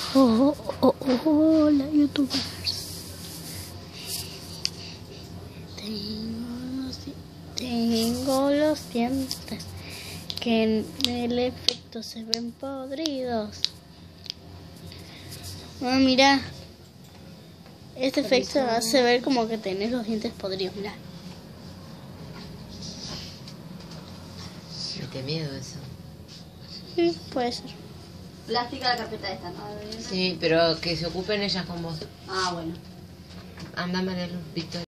Hola, youtubers. Tengo los dientes que en el efecto se ven podridos. Mira, este efecto hace ver como que tenés los dientes podridos. Mira. Qué miedo eso. Sí, puede ser. Plástica la carpeta esta, ¿no? Sí, pero que se ocupen ellas con vos. Ah, bueno. Anda, María Luz, Victoria.